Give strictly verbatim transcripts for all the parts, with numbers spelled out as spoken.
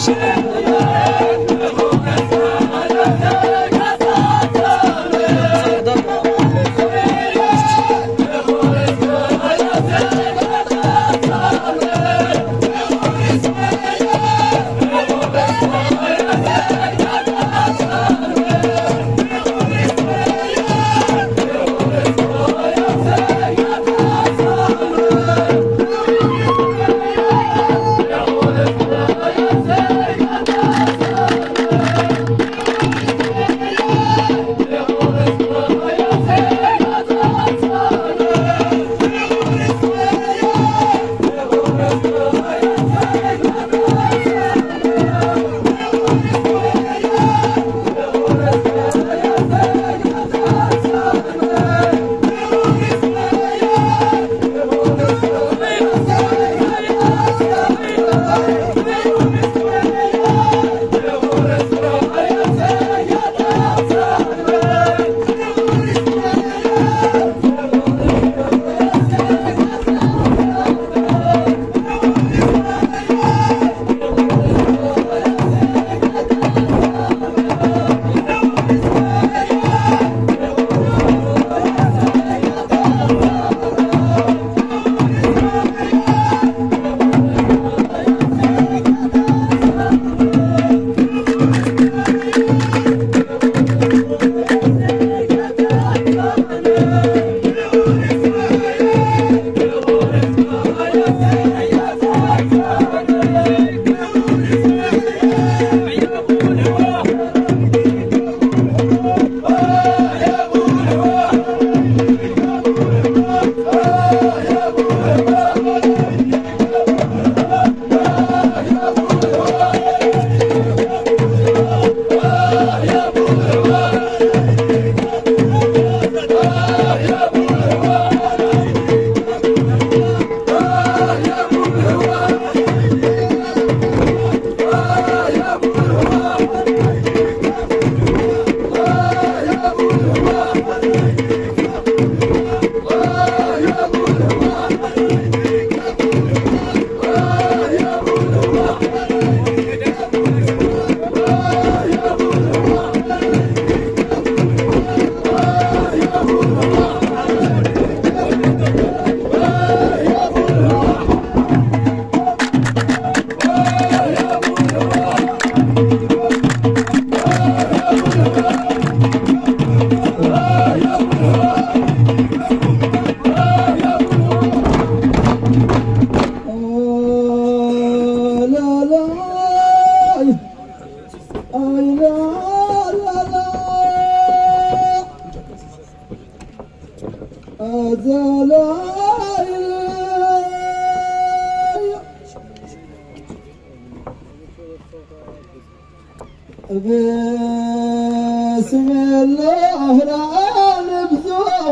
بسم الله لا نبزغ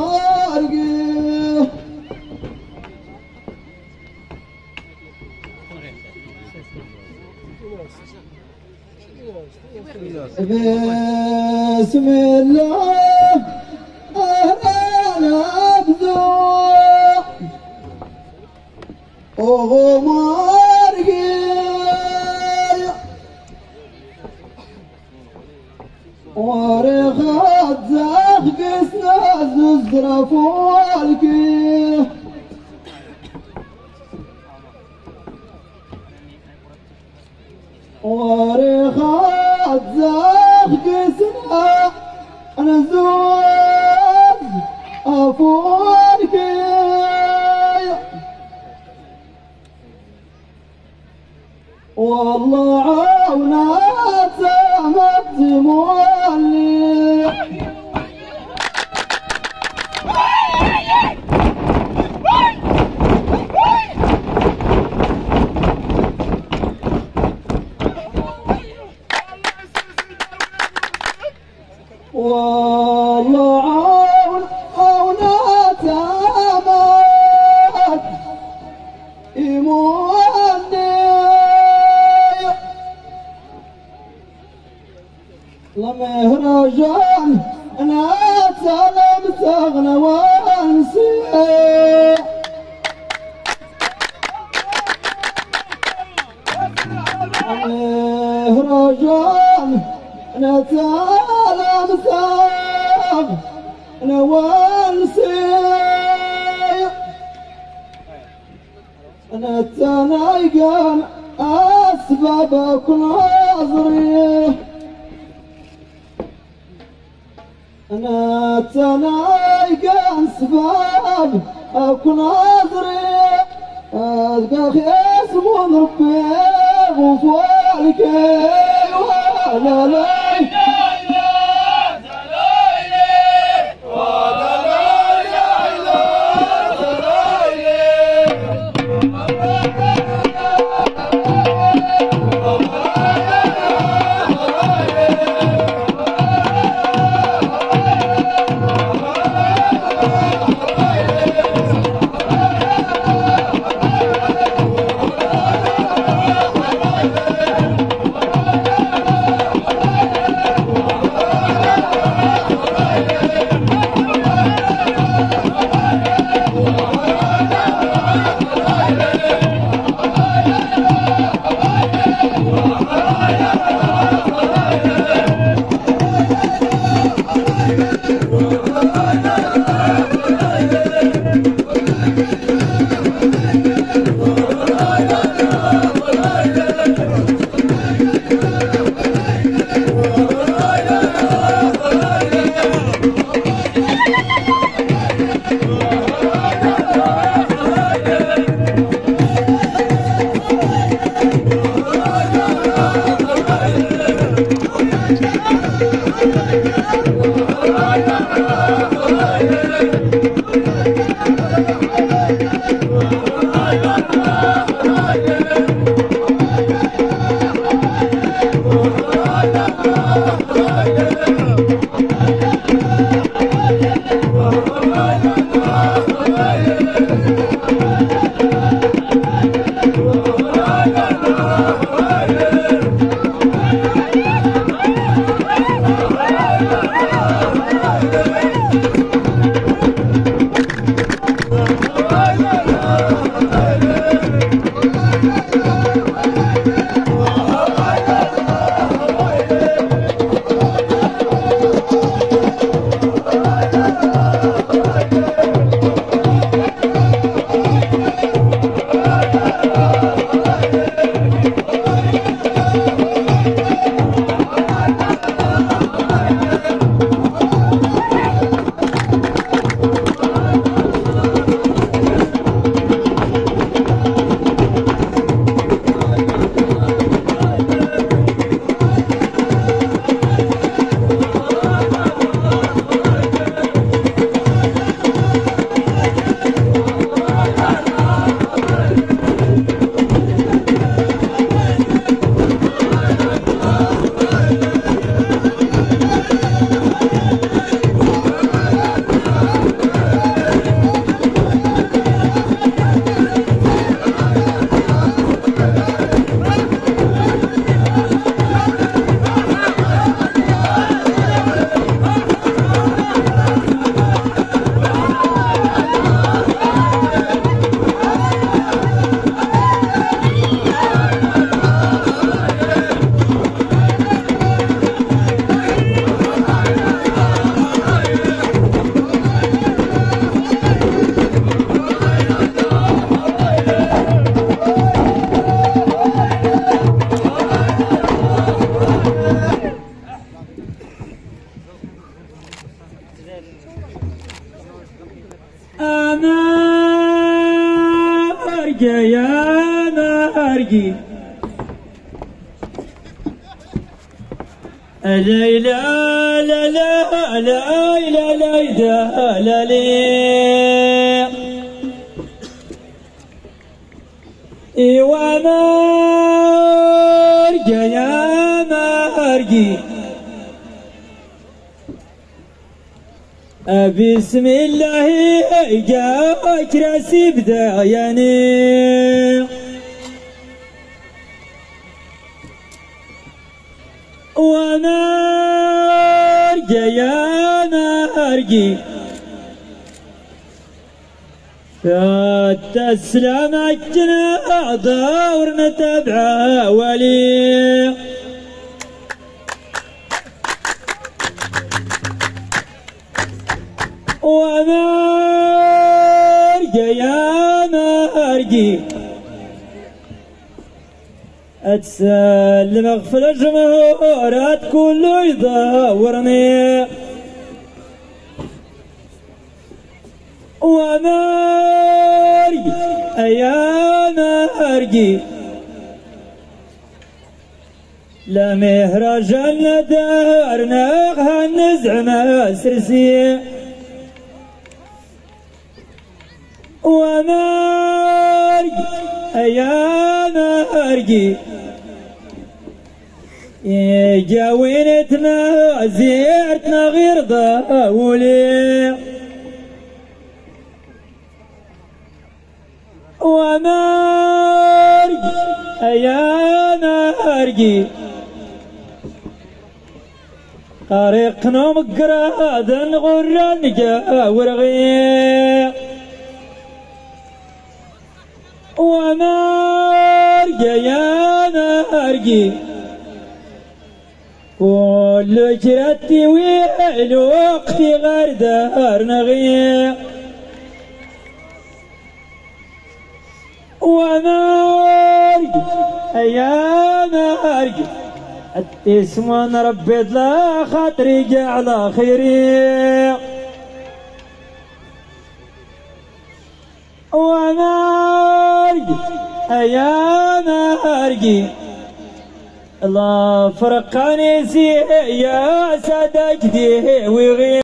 ومارقي بسم الله لا نبزغ ومارقي ورغات زاغ قسنا ززرة فوالكي ورغات زاغ قسنا نزوز أفوالكي والله عونات سامت مولي والله عون عونات سامت مولي لمهرجان انا سلام تغنى وانسي Let's go! رجال نتعلم ثاب نوانسي نتنايقان أسبابك ناظري نتنايقان أسباب أكون ناظري ألقى خيس من ربي وفوالك ولا لا ليلى لا لا لا لا لا لا لا وانا ارجع يا ما ارجي بسم الله جاك راسي بداياني وانا ارجع يا ما ارجي تسلم عجنا دور نتبع ولي ومرقى يا مرقي اتسلم اغفل الجمهورات كله يدورني ومرقي يا مرقي لا مهرجان دارنا هالنزع ما سرسي ومرقي يا مرقي جاوينتنا زيرتنا غير ضاولي ومرقي يا مرقي طريقنا مقراد غران جاورغي ومرقي يا مرقي كل جرتي ويل وقتي غير دار نغي ومرقي يا مرقي التسمون ربيت لا خاطري جا على خيري ومرقي يا مرقي الله فرقاني سي يا سادك دي وغير